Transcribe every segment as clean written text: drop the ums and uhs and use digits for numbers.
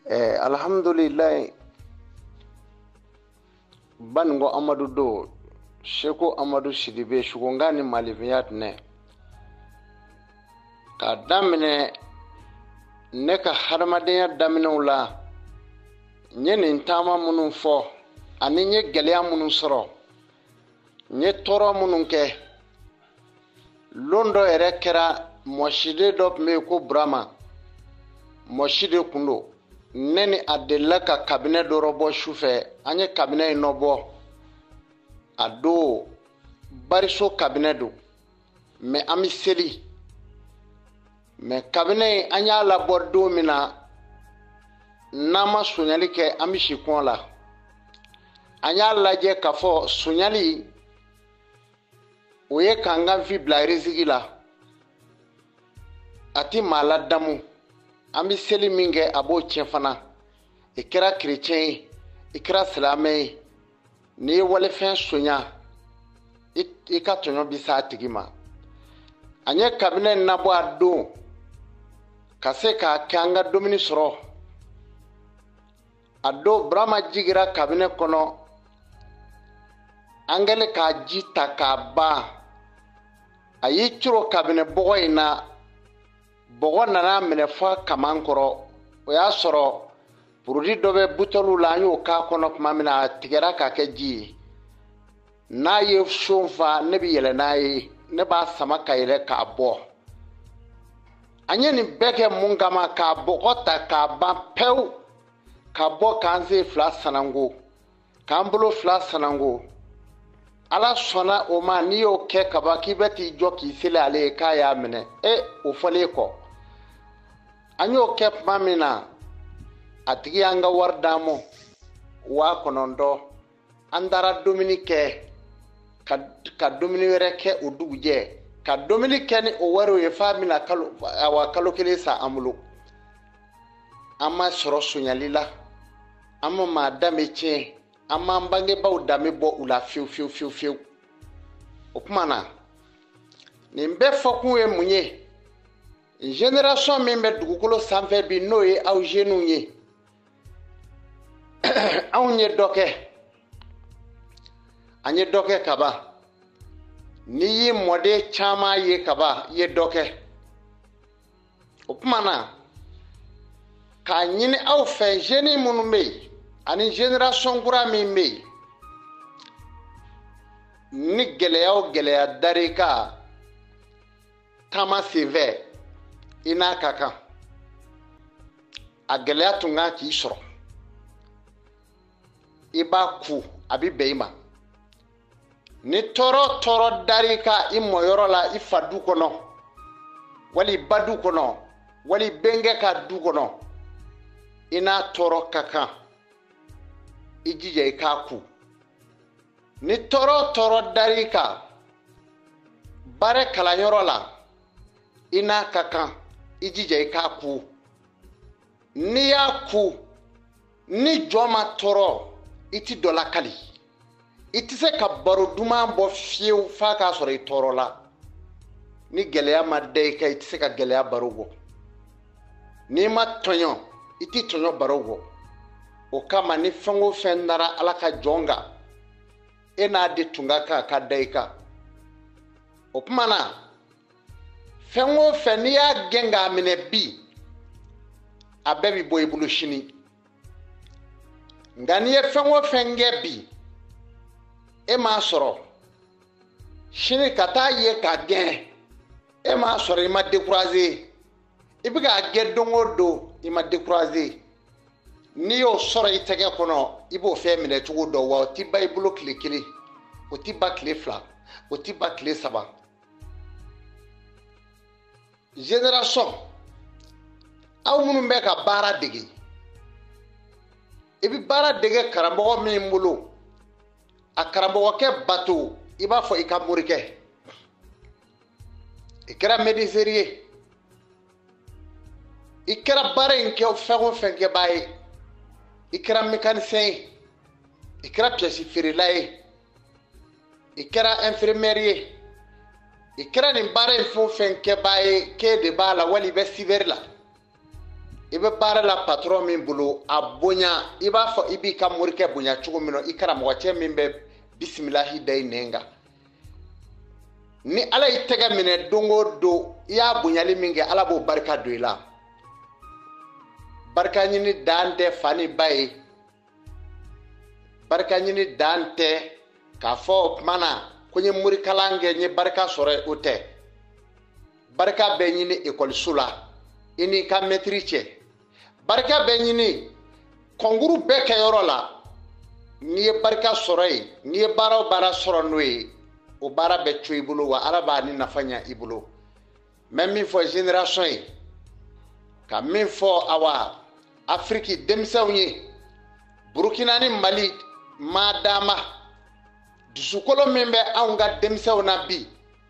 Alhamdulillah bango Amadou do Sheko Amadou Sidibe shugongani maliviyat ne ka damine ne ka hadamadenya daminɛw la nye nin taama minnu fɔ ani nye gɛlɛya minnu sɔrɔ nye tɔɔrɔ minnu kɛ lon dɔ yɛrɛ kɛra mɔsiden dɔ tun bɛ yen ko Burama mɔsiden kun don ne ni a delila ka kabinɛ dɔ bɔ sufɛ an ye kabinɛ in nɔbɔ a don bariso kabinɛ don mɛ an bɛ seli mɛ kabinɛ in an y'a labɔ don min na n'an ma sonyali kɛ an bɛ si kɔn la an y'a lajɛ k'a fɔ sonyali o ye k'an ka vi bila risiki la a ti maa ladamu an bɛ seli min kɛ a b'o tiɲɛ fana i kɛra kerecɛn ye i kɛra silamɛ ye n'i ye walifɛn sonya i ka tɔɲɔ bi s'a tigi ma an ye kabinɛ nabɔ a don ka se k'a kɛ an ka dumuni sɔrɔ a don Burama jigira kabinɛ kɔnɔ an kɛlen k'a ji ta k'a ban a y'i ciro kabinɛ bɔgɔ in na bɔgɔ nana minɛ fɔ a kaman kɔrɔ o y'a sɔrɔ produit dɔ bɛ buteliw la an y'o k'a kɔnɔ tuma min na a tigɛra k'a kɛ ji ye n'a ye son fa ne bɛ yɛlɛ n'a ye ne b'a sama ka yɛlɛ k'a bɔ an ye nin bɛɛ kɛ mun kama k'a bɔgɔ ta k'a ban pewu ka bɔ k'an sen fila sanango k'an bolo fila sanango ala sɔnna o ma n'i y'o kɛ kaban k'i bɛ t'i jɔ k'i seli ale ye k'a y'a minɛ o fɔlen kɔ an y'o kɛ tuma min na a tigi y'an ka wari d'an ma 9,000 an taara dumuni kɛ ka dumuni wɛrɛ kɛ o dugujɛ ka dumuni kɛ ni o wariw ye f'a bɛna kalo kelen sa an bolo an ma sɔrɔ sonyali la an ma maa danbe tiɲɛ an m'an bangebaaw danbe bɔ u la fiyewu fiyewu fiyewu fiyewu o kuma na nin bɛɛ fɔkun ye mun ye génération min bɛ dugukolo sanfɛ bi n'o ye aw jeunes ye anw ye dɔ kɛ an ye dɔ kɛ kaban n'i y'i mɔden caman ye kaban i ye dɔ kɛ o kuma na k'a ɲini aw fɛ jeunes minnu bɛ yen ani génération kura min bɛ yen ni gɛlɛya o gɛlɛya dar'i kan taama senfɛ i n'a ka kan a gɛlɛya tun kan k'i sɔrɔ i b'a ku a bɛ bɛn i ma ni tɔɔrɔ tɔɔrɔ dar'i kan i mɔyɔrɔ la i fa du kɔnɔ wali i ba du kɔnɔ wali bɛnkɛ ka du kɔnɔ i n'a tɔɔrɔ ka kan i jija i k'a ku ni tɔɔrɔ tɔɔrɔ dar'i kan baara kalanyɔrɔ la i n'a ka kan i jija i k'a ku n'i y'a ku ni jɔ ma tɔɔrɔ i ti dɔ lakali i ti se ka baro duman bɔ fiyewu f'a k'a sɔrɔ i tɔɔrɔ la ni gɛlɛya ma da i kan i ti se ka gɛlɛya baro bɔ n'i ma tɔɲɔ i ti tɔɲɔ baro bɔ o kama ni fɛn o fɛn nara ala ka jɔn kan e n'a de tun ka kan ka da i kan o kuma na fɛn o fɛn n'i y'a gɛn k'a minɛ bi a bɛɛ bi bɔ i bolo sini nka n'i ye fɛn o fɛn kɛ bi e m'a sɔrɔ sini ka taa ye k'a gɛn e m'a sɔrɔ i ma décourager i bɛ k'a gɛn don o don i ma décourager n'i y'o sɔrɔ i tɛgɛ kɔnɔ i b'o fɛn minɛ cogo dɔ wa o ti ba i bolo tile kelen o ti ba tile fila o ti ba tile saba génération aw minnu bɛ ka baara dege i bɛ baara dege karamɔgɔ min bolo a karamɔgɔkɛ bato i b'a fɔ i ka morikɛ i kɛra médecin ye i kɛra baara in kɛ fɛn o fɛn kɛbaa ye i kɛra mécanicien ye i kɛra pièce feerela ye i kɛra infirmière ye i kɛra nin baara in fɛn o fɛn kɛbaa ye k'e de b'a la wali i bɛ cyber la ibe baara la patron min bolo a bonya i b'a fɔ i b'i ka morikɛ bonya cogo min i karamɔgɔ cɛ min bɛ bisimilahi da i nɛn kan ni ala y'i tɛgɛ minɛ don o don i y'a bonyali min kɛ ala b'o barika don i la barika ɲini dan tɛ fa ni ba ye barika ɲini dan tɛ k'a fɔ o tuma na ko n ye morikalan kɛ n ye barika sɔrɔ o tɛ barika bɛ ɲini ekɔliso la i n'i ka mɛtiri cɛ barika bɛ ɲini kɔnkuru bɛɛ kɛyɔrɔ la n'i ye barika sɔrɔ yen n'i ye baara o baara sɔrɔ n'o ye o baara bɛ to i bolo wa ala b'a ni nafa ɲa i bolo n bɛ min fɔ génération ye ka min fɔ awa afiriki denmisɛnw ye burukina ni mali maa dama dusukolo min bɛ anw ka denmisɛnw na bi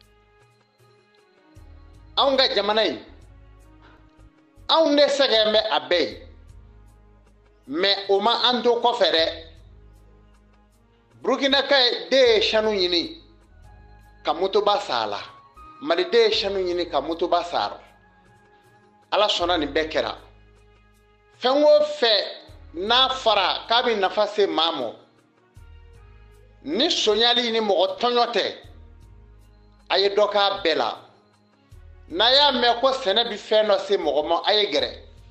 anw ka jamana in anw ne sɛgɛn bɛ a bɛɛ ye mais o ma an to kɔfɛ dɛ burukinaka de ye sanu ɲini ka motoba san a la maliden ye sanu ɲini ka motoba san ala sɔnna nin bɛɛ kɛra fɛn o fɛn n'a fara k'a bɛ nafa se maa ma ni sonyali ni mɔgɔ tɔɲɔ tɛ a ye dɔ k'a bɛɛ la n'a y'a mɛn ko sɛnɛ bɛ fɛn dɔ se mɔgɔ ma a ye gɛrɛ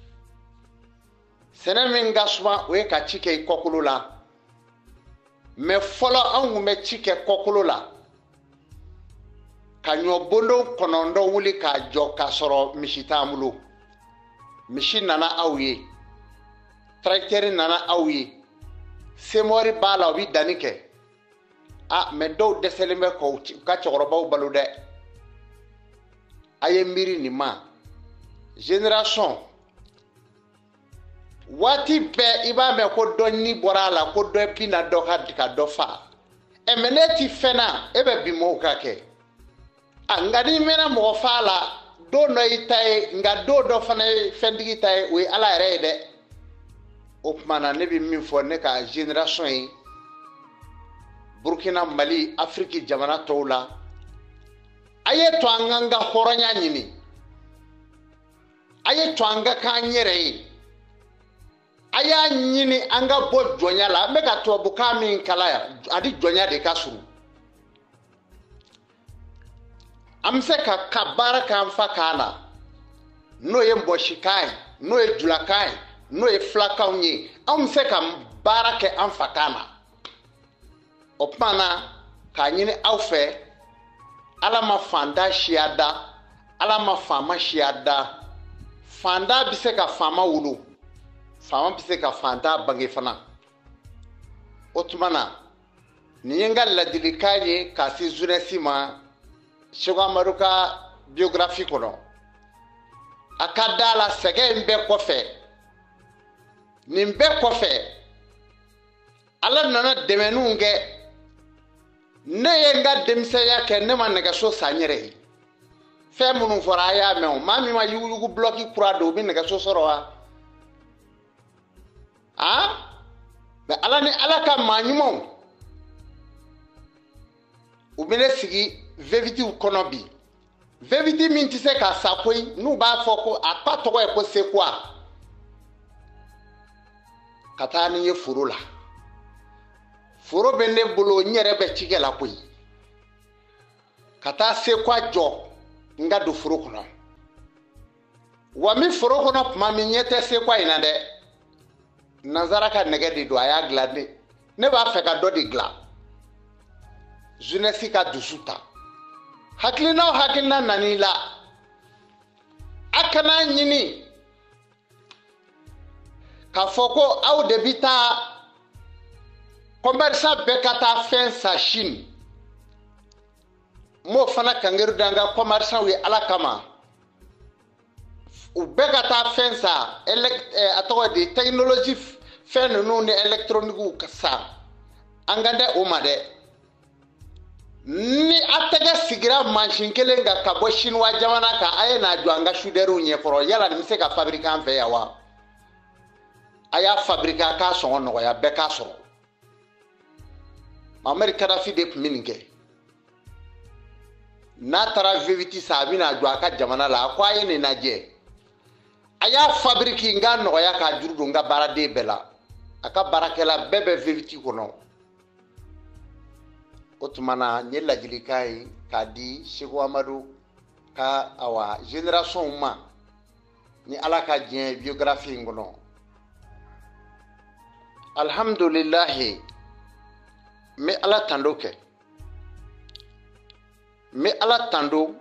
sɛnɛ min ka suma o ye ka ci kɛ i kɔkolo la mais fɔlɔ anw tun bɛ ci kɛ kɔkolo la ka ɲɔbondo 9 wuli k'a jɔ k'a sɔrɔ misi t'an bolo misi nana aw ye tracteur nana aw ye semori b'a la o bɛ danni kɛ mais dɔw dɛsɛlen bɛ k'u ka cɛkɔrɔbaw balo dɛ a ye miiri nin ma génération waati bɛɛ i b'a mɛn ko dɔ ni bɔra a la ko dɔ bina dɔ ka dɔ fa mais ne ti fɛn na e bɛ bi mɔgɔw ka kɛ nka n'i mɛnna mɔgɔ fa la don dɔ y'i ta ye nka don dɔ fana ye fɛntigi ta ye o ye ala yɛrɛ ye dɛ o tuma na ne bɛ min fɔ ne ka génération ye burukina mali afiriki jamana tɔw la a ye to an ka hɔrɔnya ɲini a ye to an ka k'an yɛrɛ ye a y'a ɲini an ka bɔ jɔnya la an bɛ ka tubabukan min kala yan ani jɔnya de ka surun an bɛ se ka baara k'an fa kan na n'o ye mbɔsikan ye n'o ye julakan ye n'o ye filakanw ye an bɛ se ka baara kɛ an fa kan na o tuma na k'a ɲini aw fɛ ala ma fanda siya da ala ma faama siya da fanda bɛ se ka faama wolo faama bɛ se ka fanda bange fana o tuma na nin ye n ka ladilikan ye k'a se jeunesse ma Seko Amadu ka biographie kɔnɔ a ka da la sɛgɛn in bɛɛ kɔfɛ nin bɛɛ kɔfɛ ala nana dɛmɛniw kɛ ne ye n ka denmisɛnya kɛ ne ma nɛgɛso san n yɛrɛ ye fɛn minnu fɔra a y'a mɛn o maa min ma yuguyugu bloki kura don o bɛ nɛgɛso sɔrɔ wa mais ala ni ala ka maa ɲumanw u bɛ ne sigi vevitiw kɔnɔ bi veviti min tɛ se ka sa koyi n'u b'a fɔ ko a ba tɔgɔ ye ko Sekua ka taa ni ye foro la foro bɛ ne bolo n yɛrɛ bɛ cikɛ la koyi ka taa Sekua jɔ n ka don foro kɔnɔ wa min foro kɔnɔ tuma min ɲɛ tɛ Sekua in na dɛ nanzara ka nɛgɛ de don a y'a dilan ne b'a fɛ ka dɔ de dilan jeunesse ka dusu ta hakilina o hakilina nani la a kana ɲini k'a fɔ ko aw de bɛ taa commerçant bɛɛ ka taa fɛn san Chine m'o fana kangari da n ka commerçant ye ala kama u bɛɛ ka taa fɛn san a tɔgɔ de technologie fɛn ninnu ni électronique ka san an ka dɛ o ma dɛ ni a tɛgɛ sigira mansin kelen kan ka bɔ Chinois jamana kan a ye n'a jɔ an ka soudeur ɲɛkɔrɔ yala nin bɛ se ka fabriquer an fɛ yan wa a y'a fabriquer a k'a sɔngɔ nɔgɔya bɛɛ k'a sɔrɔ Muammar Kadhafi de tun bɛ nin kɛ n'a taara veviti san a bɛ n'a jɔ a ka jamana la a ko a ye nin lajɛ aya fabrique nga no ya ka juru nga barade bela aka barakela bebe viviti kono otumana nyela jilikai kadi Sheikh Amadou ka awa génération ma ni alaka dien biographie ngono alhamdulillah me ala tando ke me ala tando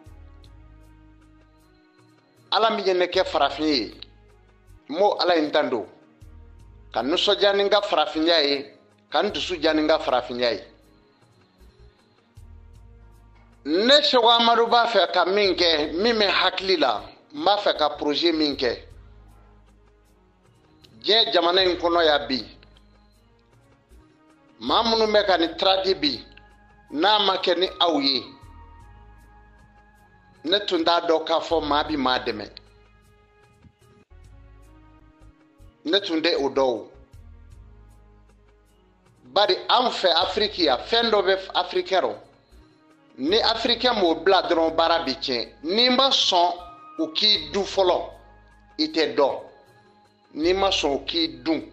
ala mi jene ke farafin mo ala intando kan no sojani nga farafin yayi kan dusu jani nga farafin yayi ne Sheikh Amadou ba fe ka minke mime haklila ma fe ka projet minke je jamana en kono ya bi mamunu me ka ni tradi bi na make ni awye ne tunda do ka fo ma bi ma deme ne tunde odo bari am fe afrikia fendo be afrikero ni africain mo bladron barabitien ni ma son o ki du folo ite do ni ma son ki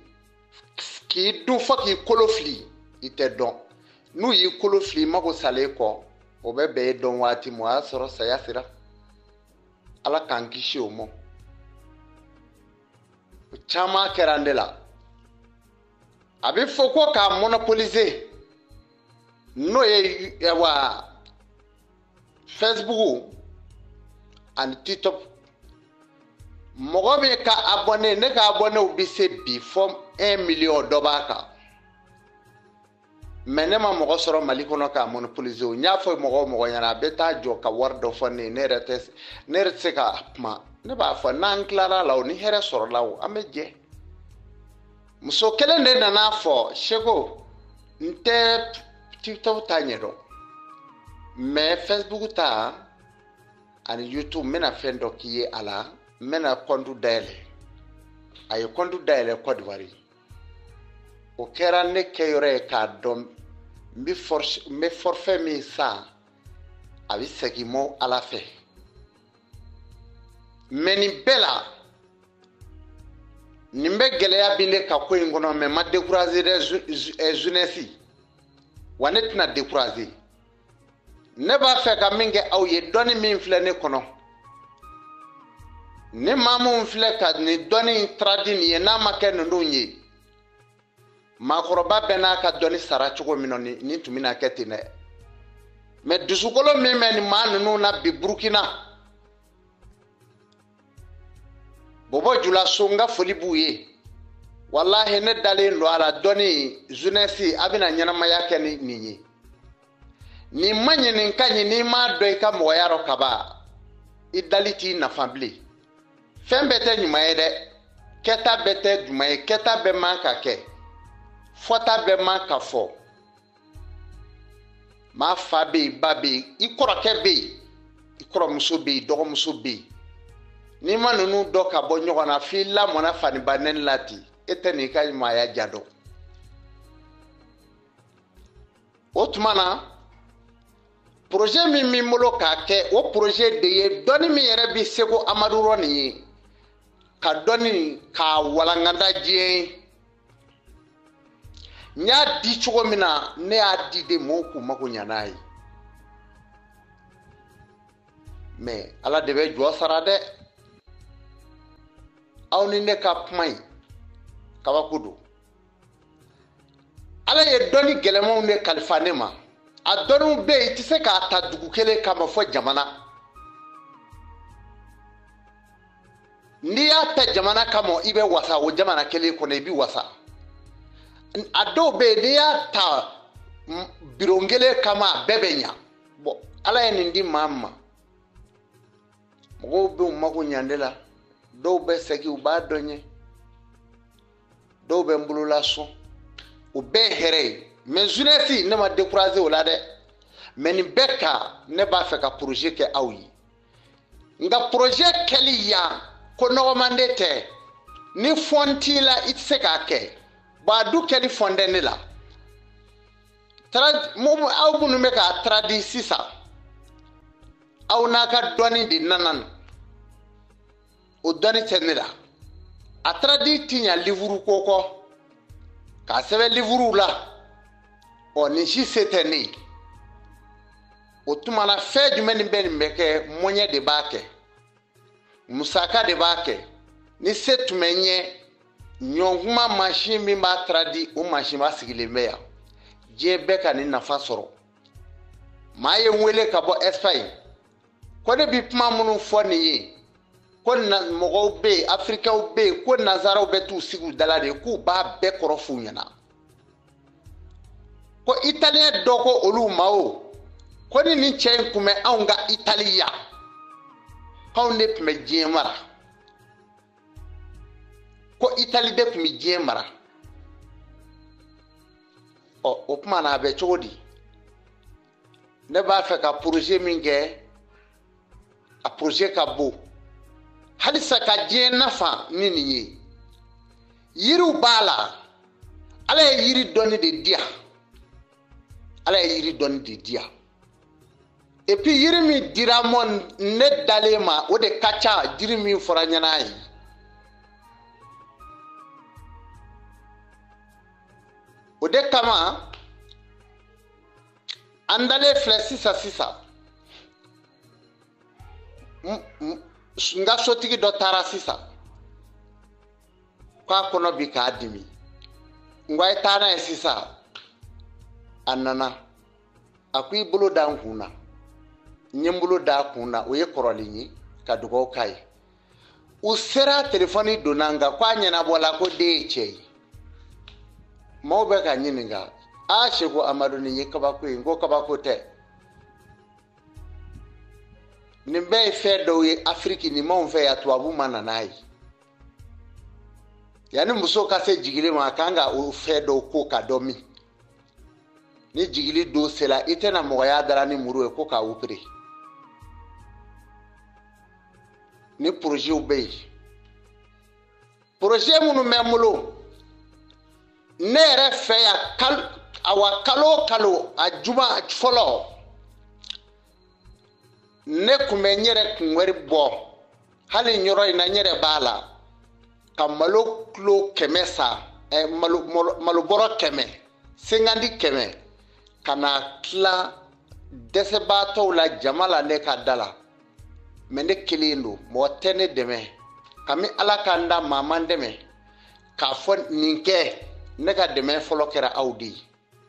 du fo ki kolofli ite do nu yi kolofli mako sale ko o be don wati mo asoro sayasira ala kankishi o mo chama kerandela abi foko ka monopoliser no ye wa Facebook and TikTok mogobe ka abonné ne ka abonné ubise bi form 1 million dobaka menema mogo soro mali kono ka monopoliser o nya fo mogo nyana beta jo ka wardo fo ne rete ka ma ne ba fo nan clara law ni here soro law ameje muso kele ne na fo shego nte TikTok tanyero mais Facebook ta and YouTube mena fendo kiye ala mena kondu dele ay kondu dele Côte d'Ivoire o kera ne keyore ka dom mi forfait mi sa abi segimo ala fe meni bela nimbe geleya binde ka ko ngono me ma décourager des jeunesse wanet na décourager ne ba fe ka minge aw ye doni min fle ne kono ne mamu fle ka ni doni tradini ye na make no nyi makoroba bena ka doni sara chugo minoni ni tumina ketine me dusukolo mi men manu na bi Burkina bobo jula songa foli buye wallahi ne dale ndo ala doni jeunesse abina nyana mayake ni ninyi ni manyi ni kanyi ni ma do ka mo yaro kaba idaliti na family fembete nyuma yede keta bete juma keta be man ka ke fota be man ka fo ma fabe babe ikoro ke be ikoro muso be dogo muso be ni manunu do ka bo nyogo na fi la mona fani banen lati eteni ka ma ya jado otmana projet mi molo ka ke o projet de ye doni mi yere bi Sheikh Amadou roni ka doni ka walanganda je nya di chugo mina ne adi de moku mako nyanai mais ala debe jo sarade awni ne ka pmai kawakudu ala ye doni gelemo ne kalfanema a donu be ti se ka ta dugu kele kama fo jamana ni ya ta jamana kama ibe wasa o jamana kele ko ne bi wasa ado be ni ya ta birongele kama bebenya bo ala ye ndi mama mo be mago nyandela do be seki u ba donye do be mbulula so u be here mais jeunesse ne ma décourager wala de mais ni beka ne ba fe ka projet ke awi nga projet keliya ko no mandete ni fontila itse ka ke ba du keli fonde ne la trad mo aw bunu me ka tradi sisa aw na ka doni di nanan o doni tenira a tradi tinya livuru koko ka sebe livuru la o ni si seteni o tumana fe jumeni ben mbeke monye de bake musaka de bake ni setumenye nyonguma machine mi ba tradi o machine ba sigile meya je beka ni nafa soro maye nwele ka bo Espagne ko de bi pma munu foni yi ko na mogo be Afrika be ko nazaro be tu sigu dalade ku ba be korofu nyana ko Italien doko olu mao ko ni chen kume aunga Italia kaunde pme jemara ko Italie de pme jemara o pma na be chodi ne ba fe ka projet minge a projet ka bo halisa ka je nafa nini yi yiru bala ala yiri doni de dia ala yiri doni de dia et puis yiri mi diramon ne dalema o de kacha yiri mi fora nyana yi o de kama andale flesi sisa nga sotigi do tara sisa kwa kono bi ka adimi ngwa itana sisa anana akui bulu da nkuna nyembulu da kuna oye korolinyi ka dugo kai usera telefoni donanga kwa nyana bola ko deche mo be ka nyininga a shego amadu ni kaba ko ngo kaba ko te ni be fe do ye Afrique ni mo fe ya to abu mananai yani muso ka se jigile ma kanga o fe do ko ka domi ni jigili do sela itena mo ya dara ni muru ko ka upre ni projet obey projet munu memulo ne re fe ya awa kalo ajuma folo ne kumenyere kunweri bo hali nyoro ina nyere bala kamalo klo kemesa malu boro keme singandi keme kana kla desebato la jamala ne ka dala mende kilindo mo tene deme kami alaka nda mama deme ka fo ninke ne ka deme folo kera audi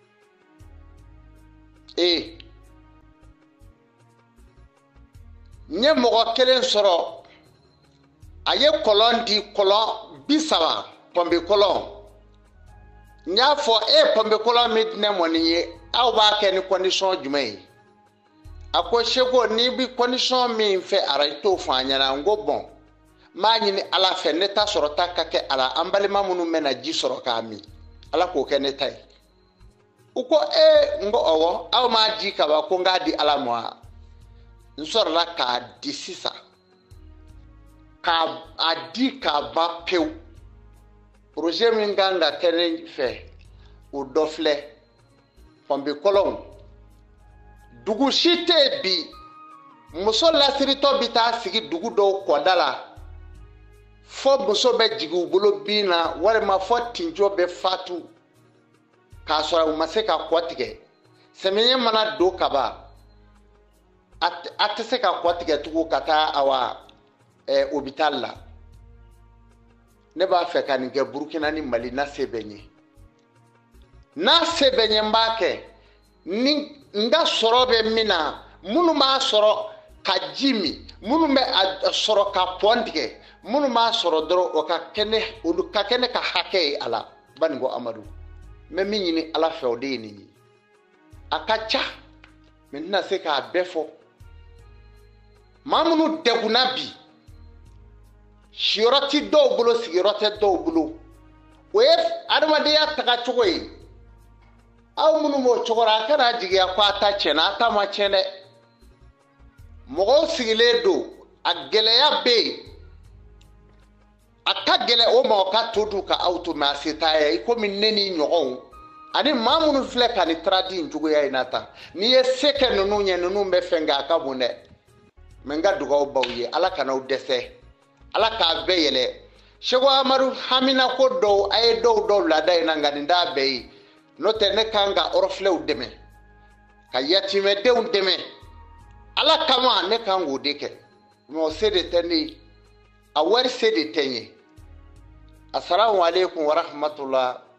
nye mogo kelen soro aye kolon di kolon bisaba pombe kolon nya fo pombe kolon midne moniye aw ba ke ni condition jumai ako shego ni bi condition mi fe araito fanya na ngo bon ma nyini ala fe neta soro takake ala ambalima munu mena ji soro kami ala ko ke netai uko ngo owo aw ma ji ka ba ko ngadi ala mo nsorla ka disisa ka adi ka ba pew projet mi nganga tene fe o dofle pombe kolon dugu shite bi muso la sirito bita sigi dugu do kodala fo muso be jigu bolo bina wale ma fo tinjo be fatu ka sora umaseka kwatige semenye mana do kaba atese ka kwatige tugu kata awa hospital la ne ba fe kan nge Burkina ni Mali na sebenye mbake ni nga sorobe mina munu ma soro ka jimi munu me soro ka pondige munu ma soro doro o ka kene o ka kene ka hake ala bango amadu me minyini ala fe ode ni akacha menna se ka befo mamunu degunabi shiroti do bulo sigirote do bulo we adamade ya taka chogoyi aw munu mo chogora kana jigi ya kwata chena ta ma chene mo sigile do agele ya be akagele o mo ka todu ka auto ma sita ya iko mineni nyogon ani mamunu fleka ni tradi njugo ya inata ni ye seke nunu nye nunu mbefenga akabune menga duga obawye ala kana udese ala ka beyele Shego Amadu hamina ko do ay do la day na ngani nda be no te ne kanga oroflew deme ka yatime dew deme ala kama ne kango deke mo sede tani a war sede tenye. Assalamu alaikum wa rahmatullah